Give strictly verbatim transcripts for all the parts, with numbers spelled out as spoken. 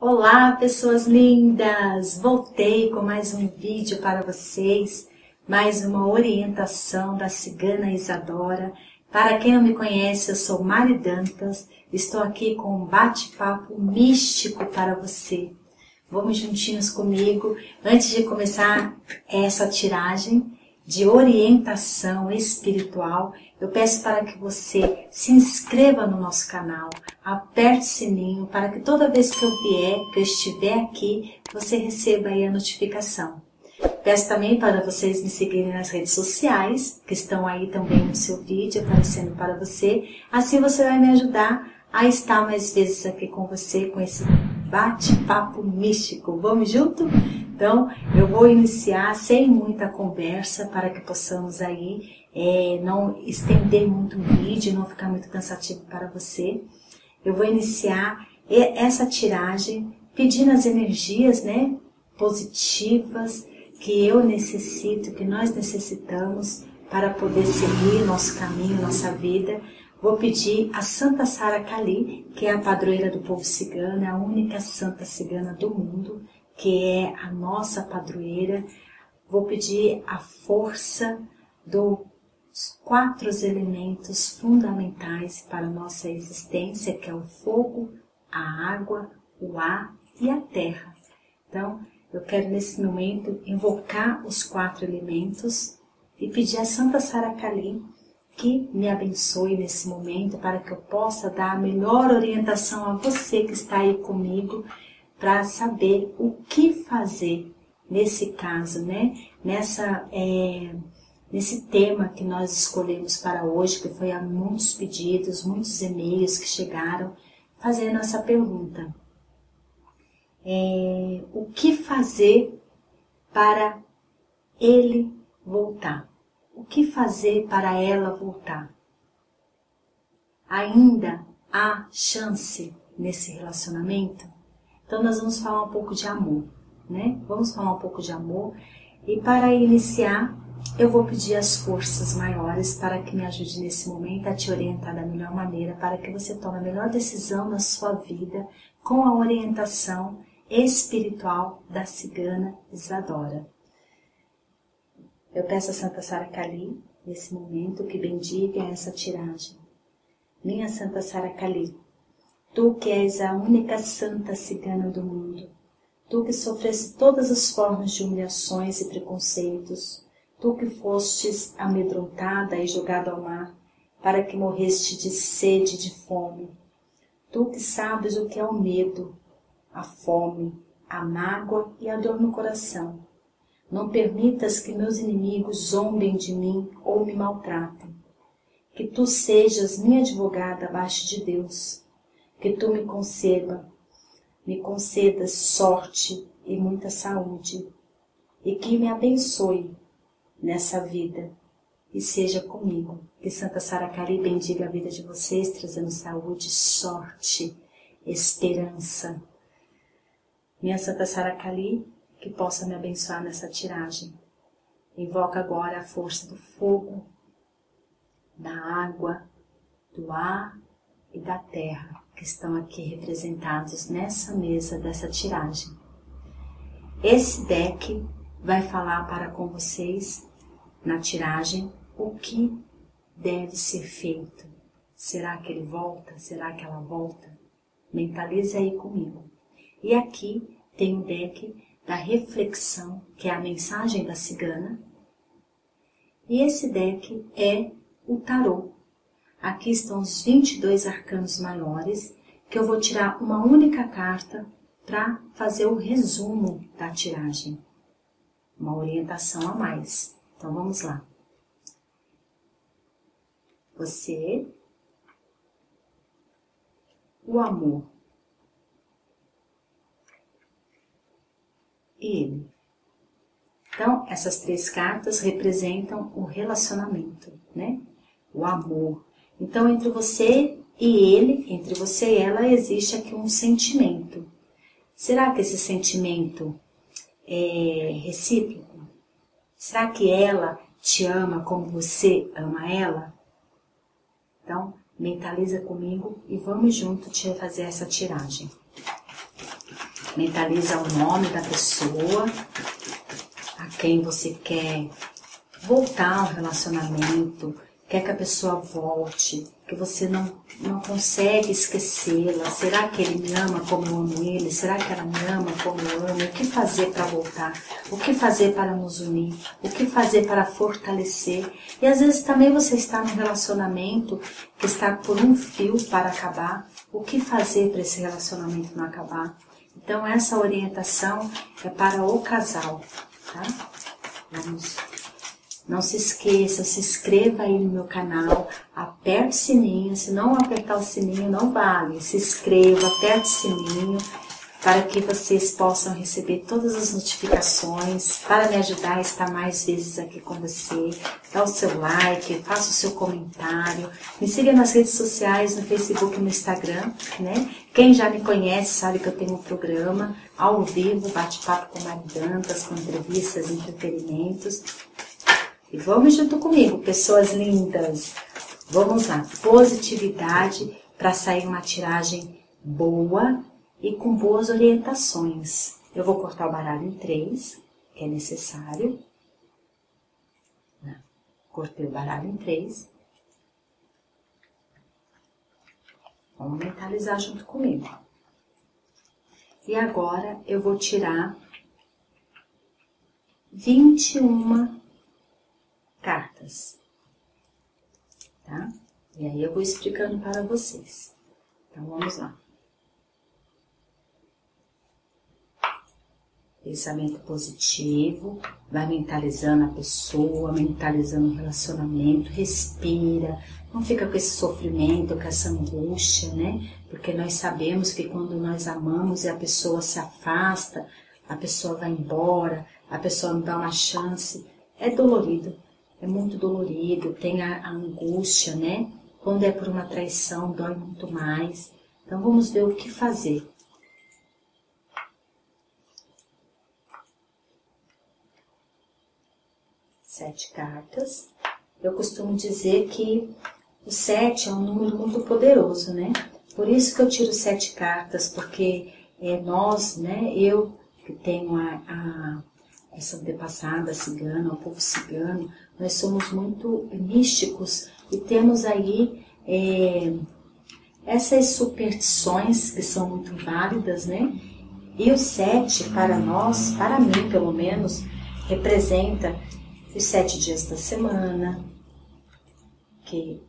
Olá, pessoas lindas! Voltei com mais um vídeo para vocês, mais uma orientação da cigana Isadora. Para quem não me conhece, eu sou Mari Dantas, estou aqui com um bate-papo místico para você. Vamos juntinhos comigo, antes de começar essa tiragem de orientação espiritual, eu peço para que você se inscreva no nosso canal, aperte o sininho para que toda vez que eu vier, que eu estiver aqui, você receba aí a notificação. Peço também para vocês me seguirem nas redes sociais, que estão aí também no seu vídeo, aparecendo para você. Assim você vai me ajudar a estar mais vezes aqui com você, com esse bate-papo místico. Vamos junto? Então, eu vou iniciar sem muita conversa para que possamos aí é, não estender muito o vídeo, não ficar muito cansativo para você. Eu vou iniciar essa tiragem pedindo as energias, né, positivas que eu necessito, que nós necessitamos para poder seguir nosso caminho, nossa vida. Vou pedir a Santa Sara Kali, que é a padroeira do povo cigano, é a única santa cigana do mundo, que é a nossa padroeira. Vou pedir a força dos quatro elementos fundamentais para a nossa existência, que é o fogo, a água, o ar e a terra. Então, eu quero nesse momento invocar os quatro elementos e pedir a Santa Sara Kali que me abençoe nesse momento para que eu possa dar a melhor orientação a você que está aí comigo, para saber o que fazer nesse caso, né? Nessa, é, nesse tema que nós escolhemos para hoje, que foi há muitos pedidos, muitos e-mails que chegaram fazendo essa pergunta. É, o que fazer para ele voltar? O que fazer para ela voltar? Ainda há chance nesse relacionamento? Então nós vamos falar um pouco de amor, né? Vamos falar um pouco de amor. E para iniciar, eu vou pedir as forças maiores para que me ajude nesse momento a te orientar da melhor maneira, para que você tome a melhor decisão na sua vida com a orientação espiritual da cigana Isadora. Eu peço a Santa Sara Kali, nesse momento, que bendiga essa tiragem. Minha Santa Sara Kali, tu que és a única santa cigana do mundo, tu que sofreste todas as formas de humilhações e preconceitos, tu que fostes amedrontada e jogada ao mar, para que morreste de sede e de fome, tu que sabes o que é o medo, a fome, a mágoa e a dor no coração, não permitas que meus inimigos zombem de mim ou me maltratem. Que tu sejas minha advogada abaixo de Deus. Que tu me conceba, me concedas sorte e muita saúde. E que me abençoe nessa vida e seja comigo. Que Santa Sara Kali bendiga a vida de vocês, trazendo saúde, sorte, esperança. Minha Santa Sara Kali, que possa me abençoar nessa tiragem. Invoca agora a força do fogo, da água, do ar e da terra, que estão aqui representados nessa mesa dessa tiragem. Esse deck vai falar para com vocês, na tiragem, o que deve ser feito. Será que ele volta? Será que ela volta? Mentalize aí comigo. E aqui tem o deck da reflexão, que é a mensagem da cigana. E esse deck é o tarô. Aqui estão os vinte e dois arcanos maiores, que eu vou tirar uma única carta para fazer o resumo da tiragem. Uma orientação a mais. Então vamos lá. Você, o amor. E ele. Então, essas três cartas representam o relacionamento, né? O amor. Então, entre você e ele, entre você e ela, existe aqui um sentimento. Será que esse sentimento é recíproco? Será que ela te ama como você ama ela? Então, mentaliza comigo e vamos junto te fazer essa tiragem. Mentaliza o nome da pessoa a quem você quer voltar ao relacionamento, quer que a pessoa volte, que você não, não consegue esquecê-la. Será que ele me ama como eu amo ele? Será que ela me ama como eu amo? O que fazer para voltar? O que fazer para nos unir? O que fazer para fortalecer? E às vezes também você está num relacionamento que está por um fio para acabar. O que fazer para esse relacionamento não acabar? Então essa orientação é para o casal, tá? Vamos... Não se esqueça, se inscreva aí no meu canal, aperte o sininho, se não apertar o sininho não vale. Se inscreva, aperte o sininho para que vocês possam receber todas as notificações, para me ajudar a estar mais vezes aqui com você. Dá o seu like, faça o seu comentário, me siga nas redes sociais, no Facebook e no Instagram, né? Quem já me conhece sabe que eu tenho um programa ao vivo, bate-papo com Mari Dantas, com entrevistas, entretenimentos. E vamos junto comigo, pessoas lindas. Vamos lá, positividade para sair uma tiragem boa e com boas orientações. Eu vou cortar o baralho em três, que é necessário. Não, cortei o baralho em três. Vamos mentalizar junto comigo. E agora eu vou tirar vinte e uma cartas, tá? E aí eu vou explicando para vocês. Então vamos lá. Pensamento positivo, vai mentalizando a pessoa, mentalizando o relacionamento, respira, não fica com esse sofrimento, com essa angústia, né? Porque nós sabemos que quando nós amamos e a pessoa se afasta, a pessoa vai embora, a pessoa não dá uma chance, é dolorido. É muito dolorido, tem a, a angústia, né? Quando é por uma traição, dói muito mais. Então, vamos ver o que fazer. Sete cartas. Eu costumo dizer que o sete é um número muito poderoso, né? Por isso que eu tiro sete cartas, porque é, nós, né? Eu que tenho a... a essa antepassada cigana, o povo cigano, nós somos muito místicos e temos aí é, essas superstições que são muito válidas, né? E o sete, para nós, para mim pelo menos, representa os sete dias da semana, que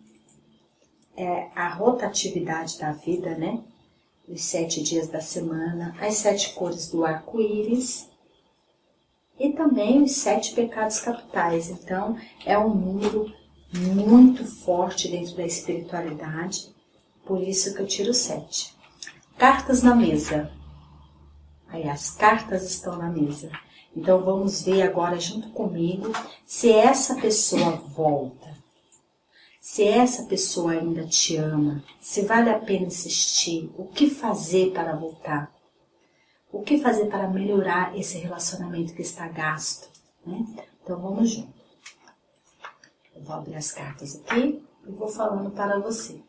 é a rotatividade da vida, né? Os sete dias da semana, as sete cores do arco-íris, e também os sete pecados capitais. Então, é um número muito forte dentro da espiritualidade, por isso que eu tiro sete. Cartas na mesa. Aí, as cartas estão na mesa. Então, vamos ver agora junto comigo se essa pessoa volta, se essa pessoa ainda te ama, se vale a pena insistir, o que fazer para voltar. O que fazer para melhorar esse relacionamento que está gasto, né? Então, vamos junto. Eu vou abrir as cartas aqui e vou falando para você.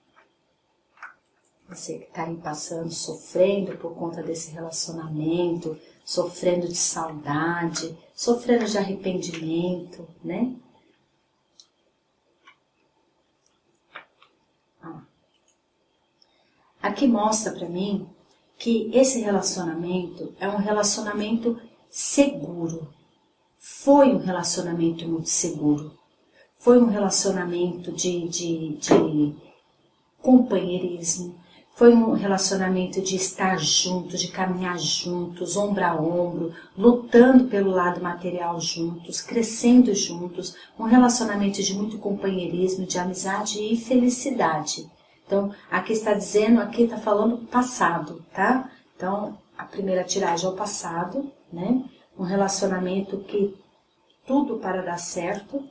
Você que está aí passando, sofrendo por conta desse relacionamento, sofrendo de saudade, sofrendo de arrependimento, né? Ah. Aqui mostra para mim que esse relacionamento é um relacionamento seguro. Foi um relacionamento muito seguro. Foi um relacionamento de, de, de companheirismo. Foi um relacionamento de estar juntos, de caminhar juntos, ombro a ombro, lutando pelo lado material juntos, crescendo juntos. Um relacionamento de muito companheirismo, de amizade e felicidade. Então, aqui está dizendo, aqui está falando passado, tá? Então, a primeira tiragem é o passado, né? Um relacionamento que tudo para dar certo.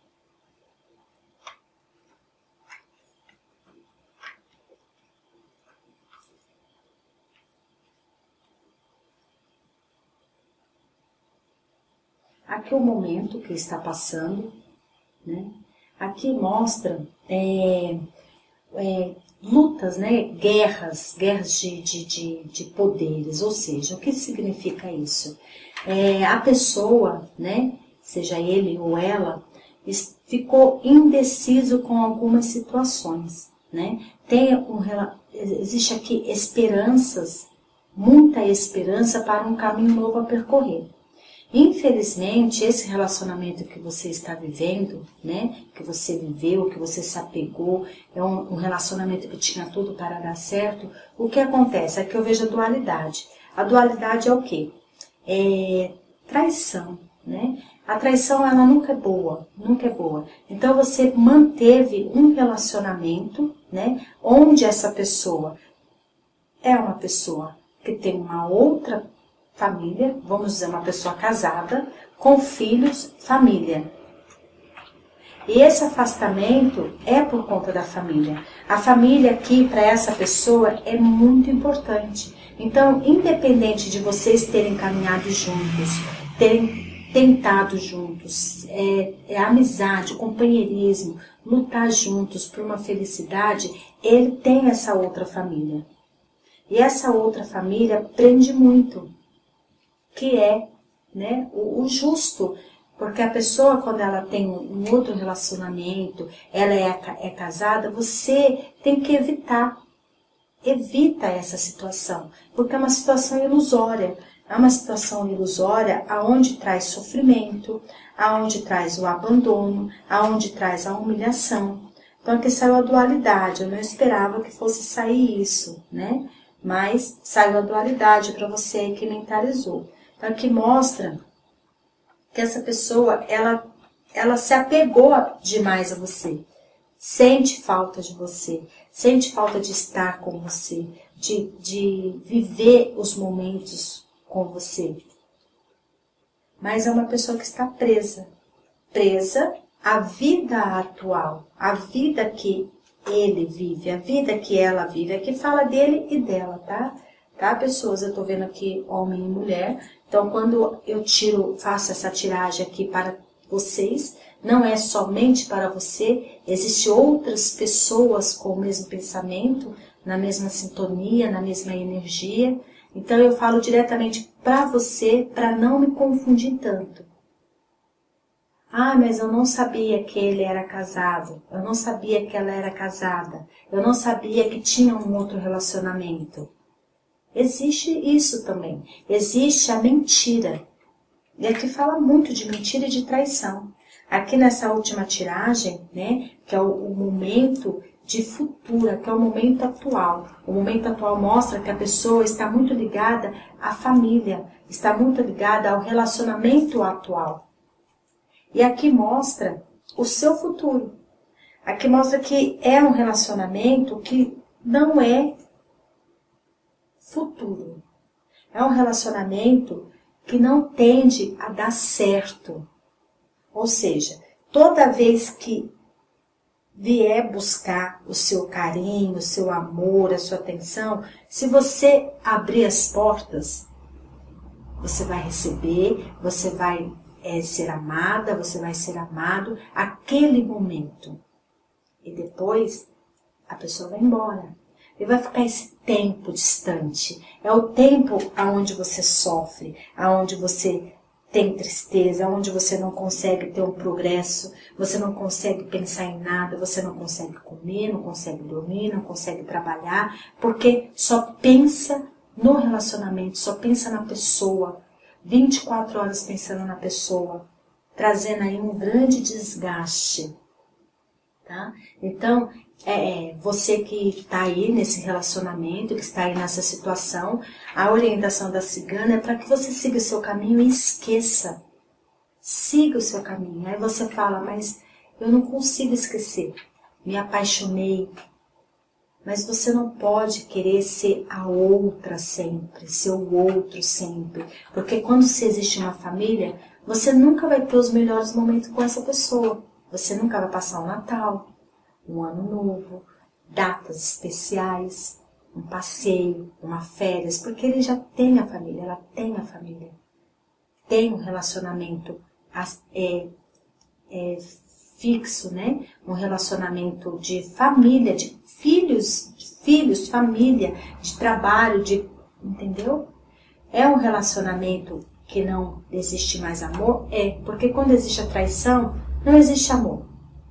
Aqui é o momento que está passando, né? Aqui mostra... É, é, lutas, né? Guerras, guerras de, de, de, de poderes. Ou seja, o que significa isso? É, a pessoa, né? Seja ele ou ela, ficou indeciso com algumas situações, né? Tem um, existe aqui esperanças, muita esperança para um caminho novo a percorrer. Infelizmente, esse relacionamento que você está vivendo, né, que você viveu, que você se apegou, é um, um relacionamento que tinha tudo para dar certo. O que acontece é que eu vejo a dualidade. A dualidade é o quê? É traição, né? A traição, ela nunca é boa, nunca é boa. Então, você manteve um relacionamento, né, onde essa pessoa é uma pessoa que tem uma outra família, vamos dizer, uma pessoa casada, com filhos, família. E esse afastamento é por conta da família. A família aqui, para essa pessoa, é muito importante. Então, independente de vocês terem caminhado juntos, terem tentado juntos, é, é amizade, companheirismo, lutar juntos por uma felicidade, ele tem essa outra família. E essa outra família prende muito, que é, né, o, o justo, porque a pessoa, quando ela tem um outro relacionamento, ela é, é casada, você tem que evitar, evita essa situação, porque é uma situação ilusória. É uma situação ilusória aonde traz sofrimento, aonde traz o abandono, aonde traz a humilhação. Então aqui saiu a dualidade, eu não esperava que fosse sair isso, né? Mas saiu a dualidade para você aí que mentalizou. Então aqui mostra que essa pessoa, ela, ela se apegou demais a você. Sente falta de você, sente falta de estar com você, de, de viver os momentos com você. Mas é uma pessoa que está presa. Presa à vida atual, à vida que ele vive, a vida que ela vive. Aqui fala dele e dela, tá? Tá, pessoas? Eu tô vendo aqui homem e mulher. Então, quando eu tiro, faço essa tiragem aqui para vocês, não é somente para você, existem outras pessoas com o mesmo pensamento, na mesma sintonia, na mesma energia. Então, eu falo diretamente para você, para não me confundir tanto. Ah, mas eu não sabia que ele era casado, eu não sabia que ela era casada, eu não sabia que tinha um outro relacionamento. Existe isso também, existe a mentira. E aqui fala muito de mentira e de traição. Aqui nessa última tiragem, né, que é o, o momento de futura, que é o momento atual. O momento atual mostra que a pessoa está muito ligada à família, está muito ligada ao relacionamento atual. E aqui mostra o seu futuro. Aqui mostra que é um relacionamento que não é futuro. É um relacionamento que não tende a dar certo. Ou seja, toda vez que vier buscar o seu carinho, o seu amor, a sua atenção, se você abrir as portas, você vai receber, você vai é, ser amada, você vai ser amado aquele momento. E depois a pessoa vai embora. E vai ficar esse tempo distante. É o tempo aonde você sofre, aonde você tem tristeza, onde você não consegue ter um progresso, você não consegue pensar em nada, você não consegue comer, não consegue dormir, não consegue trabalhar, porque só pensa no relacionamento, só pensa na pessoa, vinte e quatro horas pensando na pessoa, trazendo aí um grande desgaste. Tá? Então, é, você que está aí nesse relacionamento, que está aí nessa situação, a orientação da cigana é para que você siga o seu caminho e esqueça. Siga o seu caminho. Aí você fala, mas eu não consigo esquecer. Me apaixonei. Mas você não pode querer ser a outra sempre, ser o outro sempre. Porque quando se existe uma família, você nunca vai ter os melhores momentos com essa pessoa. Você nunca vai passar o Natal, um ano novo, datas especiais, um passeio, uma férias, porque ele já tem a família, ela tem a família. Tem um relacionamento é, é, fixo, né? Um relacionamento de família, de filhos, de filhos, família, de trabalho, de, entendeu? É um relacionamento que não existe mais amor? É, porque quando existe a traição, não existe amor.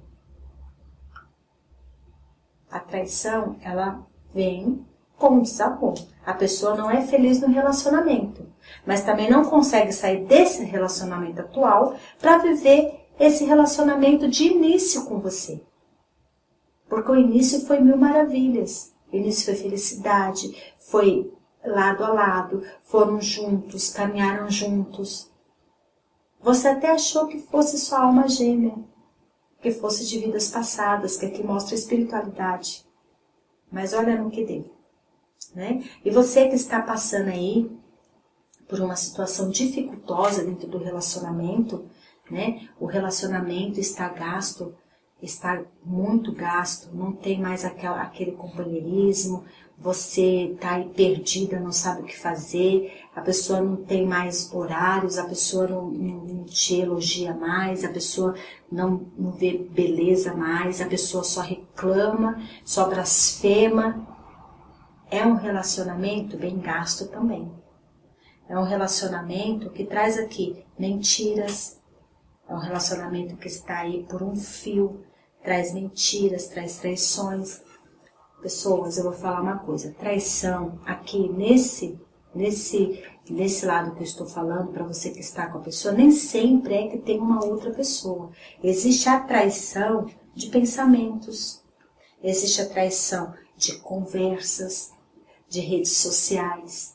A traição, ela vem com desamor. A pessoa não é feliz no relacionamento, mas também não consegue sair desse relacionamento atual para viver esse relacionamento de início com você. Porque o início foi mil maravilhas. O início foi felicidade, foi lado a lado, foram juntos, caminharam juntos. Você até achou que fosse sua alma gêmea, que fosse de vidas passadas, que aqui mostra a espiritualidade. Mas olha no que deu, né? E você que está passando aí por uma situação dificultosa dentro do relacionamento, né? O relacionamento está gasto, está muito gasto, não tem mais aquela, aquele companheirismo, você está aí perdida, não sabe o que fazer, a pessoa não tem mais horários, a pessoa não, não, não te elogia mais, a pessoa não, não vê beleza mais, a pessoa só reclama, só blasfema. É um relacionamento bem gasto também. É um relacionamento que traz aqui mentiras, é um relacionamento que está aí por um fio, traz mentiras, traz traições. Pessoas, eu vou falar uma coisa, traição aqui nesse, nesse, nesse lado que eu estou falando, para você que está com a pessoa, nem sempre é que tem uma outra pessoa. Existe a traição de pensamentos, existe a traição de conversas, de redes sociais,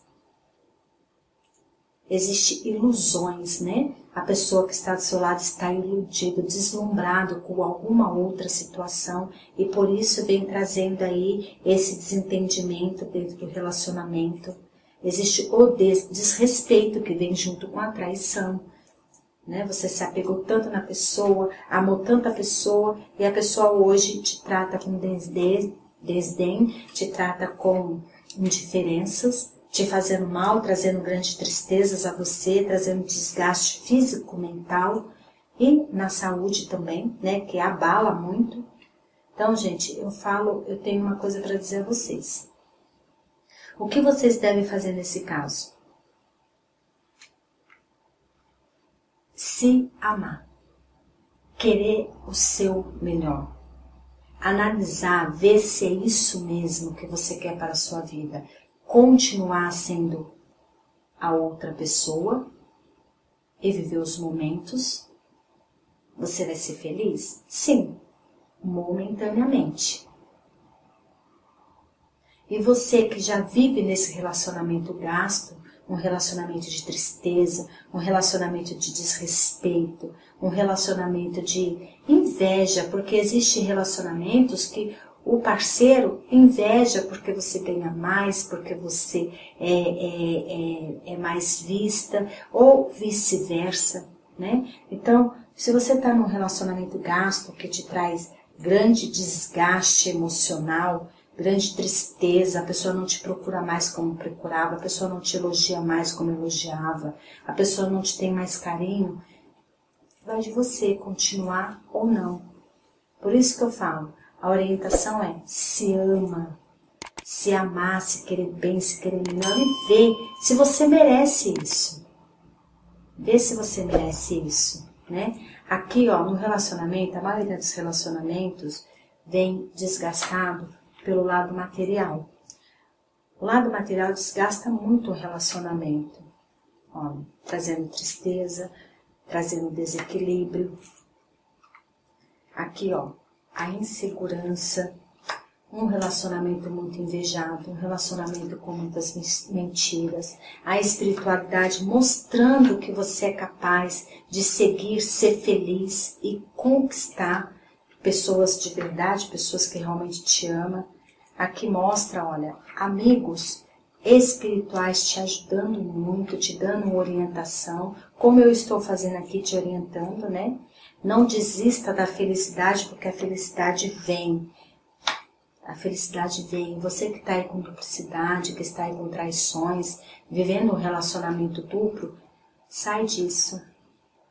existe ilusões, né? A pessoa que está do seu lado está iludido, deslumbrado com alguma outra situação e por isso vem trazendo aí esse desentendimento dentro do relacionamento. Existe o des desrespeito que vem junto com a traição, né? Você se apegou tanto na pessoa, amou tanto a pessoa e a pessoa hoje te trata com desdém, desdém te trata com indiferenças, te fazendo mal, trazendo grandes tristezas a você, trazendo desgaste físico, mental e na saúde também, né, que abala muito. Então, gente, eu falo, eu tenho uma coisa para dizer a vocês. O que vocês devem fazer nesse caso? Se amar. Querer o seu melhor. Analisar, ver se é isso mesmo que você quer para a sua vida. Continuar sendo a outra pessoa e viver os momentos, você vai ser feliz? Sim, momentaneamente. E você que já vive nesse relacionamento gasto, um relacionamento de tristeza, um relacionamento de desrespeito, um relacionamento de inveja, porque existem relacionamentos que o parceiro inveja porque você ganha mais, porque você é, é, é, é mais vista, ou vice-versa, né? Então, se você está num relacionamento gasto que te traz grande desgaste emocional, grande tristeza, a pessoa não te procura mais como procurava, a pessoa não te elogia mais como elogiava, a pessoa não te tem mais carinho, vai de você continuar ou não. Por isso que eu falo, a orientação é se ama, se amar, se querer bem, se querer melhor e ver se você merece isso. Vê se você merece isso, né? Aqui, ó, no relacionamento, a maioria dos relacionamentos vem desgastado pelo lado material. O lado material desgasta muito o relacionamento, ó, trazendo tristeza, trazendo desequilíbrio. Aqui, ó, a insegurança, um relacionamento muito invejado, um relacionamento com muitas mentiras, a espiritualidade mostrando que você é capaz de seguir, ser feliz e conquistar pessoas de verdade, pessoas que realmente te amam. Aqui mostra, olha, amigos espirituais te ajudando muito, te dando orientação, como eu estou fazendo aqui, te orientando, né? Não desista da felicidade, porque a felicidade vem. A felicidade vem. Você que está aí com duplicidade, que está aí com traições, vivendo um relacionamento duplo, sai disso.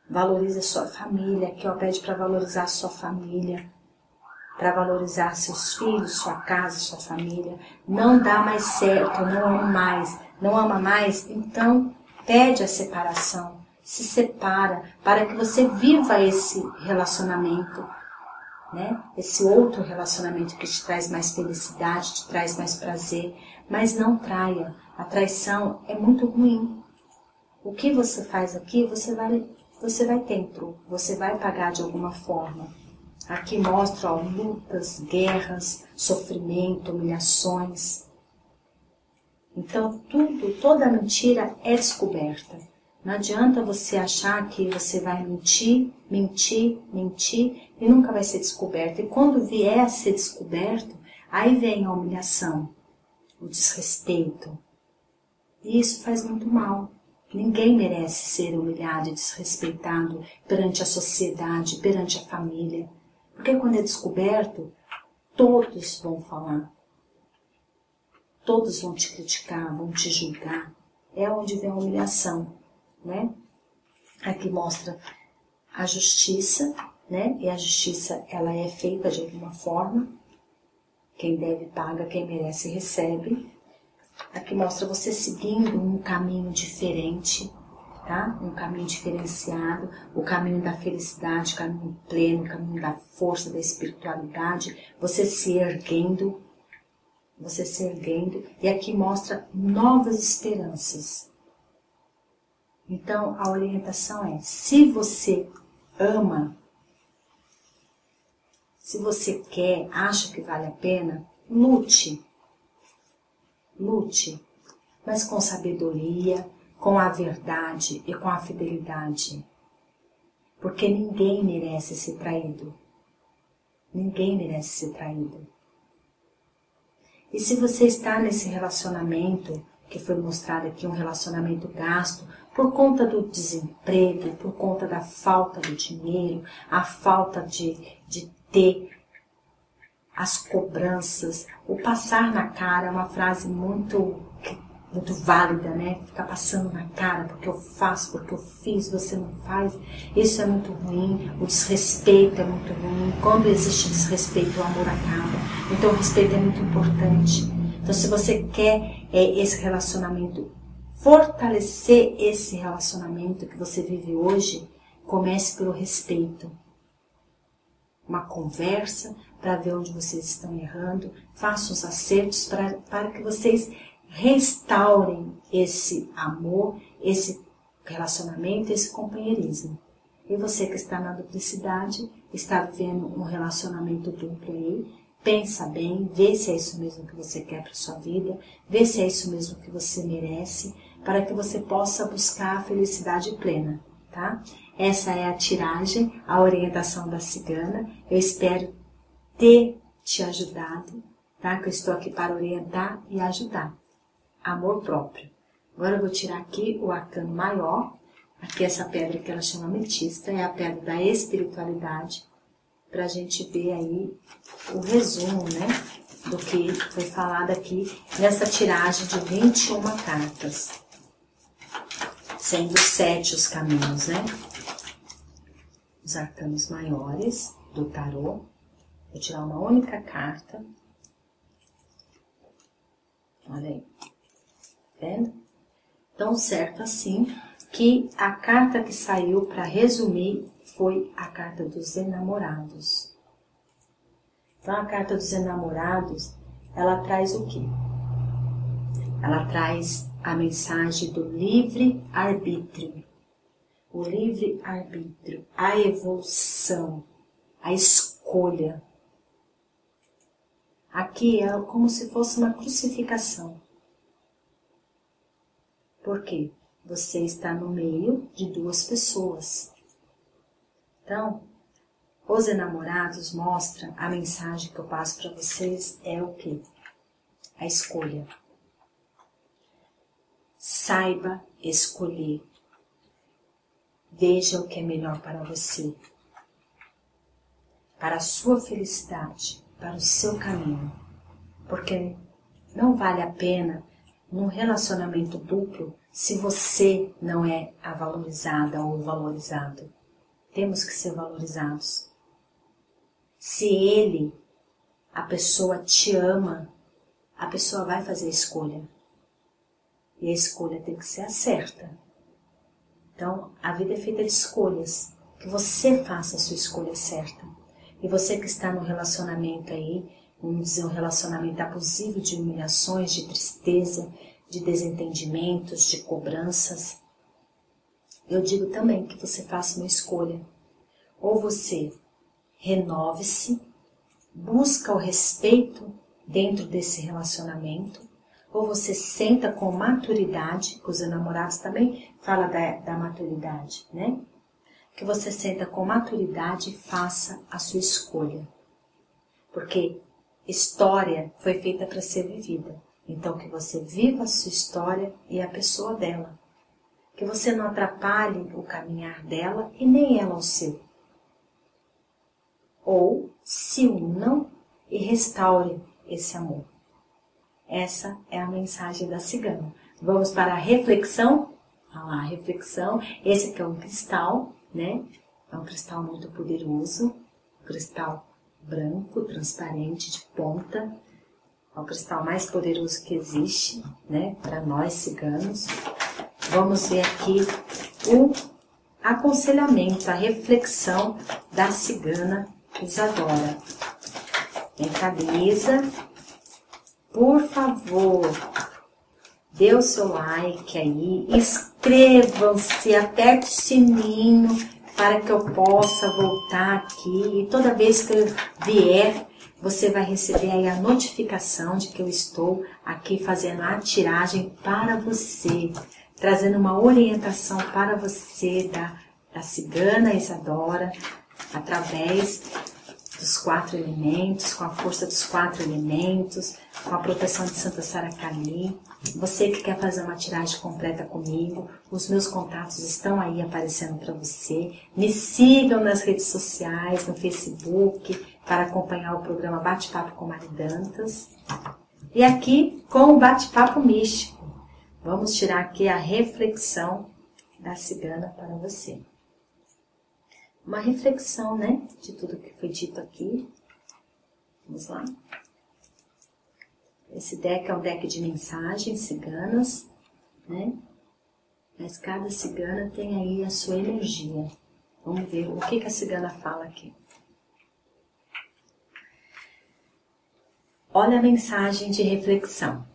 Valorize a sua família. Aqui, ó, pede para valorizar a sua família, para valorizar seus filhos, sua casa, sua família. Não dá mais certo, não ama mais, não ama mais, então pede a separação, se separa, para que você viva esse relacionamento, né? Esse outro relacionamento que te traz mais felicidade, te traz mais prazer, mas não traia. A traição é muito ruim. O que você faz aqui, você vai, você vai ter em troco, você vai pagar de alguma forma. Aqui mostra, ó, lutas, guerras, sofrimento, humilhações. Então, tudo, toda mentira é descoberta. Não adianta você achar que você vai mentir, mentir, mentir e nunca vai ser descoberto. E quando vier a ser descoberto, aí vem a humilhação, o desrespeito. E isso faz muito mal. Ninguém merece ser humilhado e desrespeitado perante a sociedade, perante a família. Porque quando é descoberto, todos vão falar. Todos vão te criticar, vão te julgar. É onde vem a humilhação, né? Aqui mostra a justiça, né? E a justiça, ela é feita de alguma forma. Quem deve paga, quem merece recebe. Aqui mostra você seguindo um caminho diferente, tá? Um caminho diferenciado, o caminho da felicidade, o caminho pleno, o caminho da força, da espiritualidade, você se erguendo, você se erguendo, e aqui mostra novas esperanças. Então, a orientação é, se você ama, se você quer, acha que vale a pena, lute. Lute, mas com sabedoria, com a verdade e com a fidelidade. Porque ninguém merece ser traído. Ninguém merece ser traído. E se você está nesse relacionamento, que foi mostrado aqui, um relacionamento gasto, por conta do desemprego, por conta da falta do dinheiro, a falta de, de ter as cobranças, o passar na cara é uma frase muito, muito válida, né? Ficar passando na cara porque eu faço, porque eu fiz, você não faz. Isso é muito ruim, o desrespeito é muito ruim. Quando existe desrespeito, o amor acaba. Então o respeito é muito importante. Então se você quer é, esse relacionamento, fortalecer esse relacionamento que você vive hoje, comece pelo respeito. Uma conversa para ver onde vocês estão errando, façam os acertos para, para que vocês restaurem esse amor, esse relacionamento, esse companheirismo. E você que está na duplicidade, está vivendo um relacionamento duplo aí, pensa bem, vê se é isso mesmo que você quer para sua vida, vê se é isso mesmo que você merece, para que você possa buscar a felicidade plena, tá? Essa é a tiragem, a orientação da cigana. Eu espero ter te ajudado, tá? Que eu estou aqui para orientar e ajudar. Amor próprio. Agora eu vou tirar aqui o arcano maior. Aqui essa pedra que ela chama ametista, é a pedra da espiritualidade. Para a gente ver aí o resumo, né? Do que foi falado aqui nessa tiragem de vinte e uma cartas. Sendo sete os caminhos, né? Os arcanos maiores do tarô. Vou tirar uma única carta. Olha aí. Vendo? Tão certo assim que a carta que saiu para resumir foi a carta dos enamorados. Então a carta dos enamorados, ela traz o quê? Ela traz a mensagem do livre-arbítrio. O livre-arbítrio, a evolução, a escolha. Aqui é como se fosse uma crucificação. Por quê? Você está no meio de duas pessoas. Então, os enamorados mostram, a mensagem que eu passo para vocês é o quê? A escolha. Saiba escolher. Veja o que é melhor para você, para a sua felicidade, para o seu caminho, porque não vale a pena num relacionamento duplo se você não é a valorizada ou valorizado. Temos que ser valorizados. Se ele, a pessoa te ama, a pessoa vai fazer a escolha. E a escolha tem que ser a certa. Então, a vida é feita de escolhas. Que você faça a sua escolha certa. E você que está no relacionamento aí, vamos dizer, um relacionamento abusivo de humilhações, de tristeza, de desentendimentos, de cobranças, eu digo também que você faça uma escolha. Ou você renove-se, busca o respeito dentro desse relacionamento, ou você senta com maturidade, que os enamorados também falam da, da maturidade, né? Que você senta com maturidade e faça a sua escolha. Porque história foi feita para ser vivida. Então que você viva a sua história e a pessoa dela. Que você não atrapalhe o caminhar dela e nem ela o seu. Ou se unam e restaure esse amor. Essa é a mensagem da cigana. Vamos para a reflexão? Olha lá, a reflexão. Esse aqui é um cristal, né? É um cristal muito poderoso. Um cristal branco, transparente, de ponta. É o cristal mais poderoso que existe, né? Para nós ciganos. Vamos ver aqui o aconselhamento, a reflexão da cigana Isadora. Vem cá, Lisa. Por favor, dê o seu like aí, inscrevam-se, aperte o sininho para que eu possa voltar aqui. E toda vez que eu vier, você vai receber aí a notificação de que eu estou aqui fazendo a tiragem para você, trazendo uma orientação para você da, da cigana Isadora, através dos quatro elementos, com a força dos quatro elementos, com a proteção de Santa Sara Kali. Você que quer fazer uma tiragem completa comigo, os meus contatos estão aí aparecendo para você. Me sigam nas redes sociais, no Facebook, para acompanhar o programa Bate-Papo com Maridantas. E aqui com o Bate-Papo Místico. Vamos tirar aqui a reflexão da cigana para você. Uma reflexão, né, de tudo que foi dito aqui. Vamos lá. Esse deck é um deck de mensagens ciganas, né? Mas cada cigana tem aí a sua energia. Vamos ver o que, que a cigana fala aqui. Olha a mensagem de reflexão.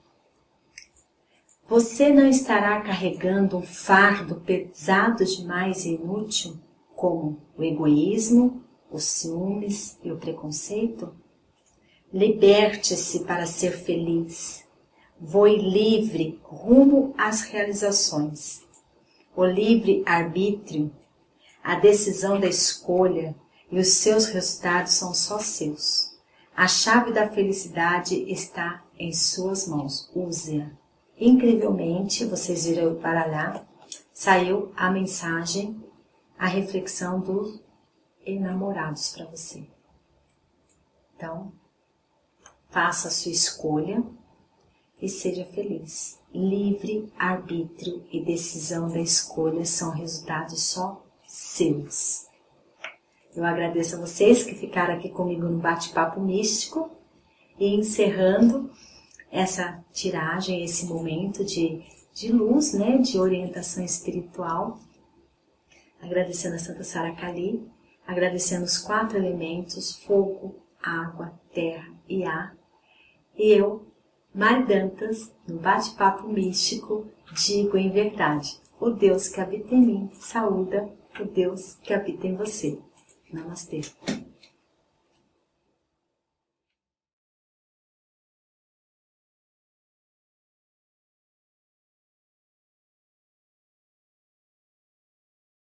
Você não estará carregando um fardo pesado demais e inútil, como o egoísmo, os ciúmes e o preconceito? Liberte-se para ser feliz. Voe livre rumo às realizações. O livre-arbítrio, a decisão da escolha e os seus resultados são só seus. A chave da felicidade está em suas mãos. Use-a. Incrivelmente, vocês viram para lá, saiu a mensagem, a reflexão dos enamorados para você. Então, faça a sua escolha e seja feliz. Livre, arbítrio e decisão da escolha são resultados só seus. Eu agradeço a vocês que ficaram aqui comigo no Bate-Papo Místico e encerrando essa tiragem, esse momento de, de luz, né, de orientação espiritual. Agradecendo a Santa Sara Kali, agradecendo os quatro elementos, fogo, água, terra e ar. E eu, Maridantas, no Bate-Papo Místico, digo em verdade, o Deus que habita em mim, saúda o Deus que habita em você. Namastê.